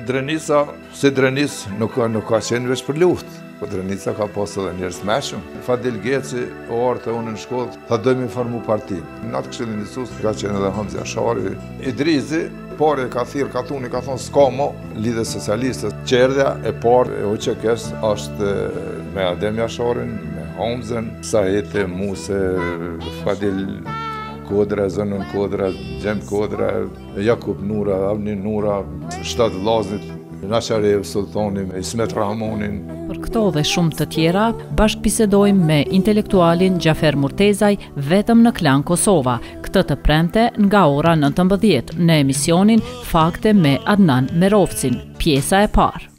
Drenica, si Drenis nuk ka qenë veç për luftë, po Drenica ka pas edhe njerëz mëshëm. Fadil Geci, o orte unë në shkollë, tha dojmë formu partinë. Në atë këshillin e Isus ka qenë edhe Hamzi Ashari. Idrizi, pare ka thirr Katuni, ka thonë s'ka mo lidhe socialiste. Qerdhja e parë e UÇK-s është me Adem Asharin, me Hamzen, Sahete, Muse, Fadil Kodra, Zënën Kodra, Gjem Kodra, Jakub Nura, Avni Nura, Shtat Vllaznit, Nasharev Sultani, Ismet Rahmonin. Për këto dhe shumë të tjera, bashkëbisedojmë me intelektualin Gjafer Murtezaj vetëm në Klan Kosova, këtë të premte nga ora 19 në emisionin Fakte me Adnan Merovcin, pjesa e parë.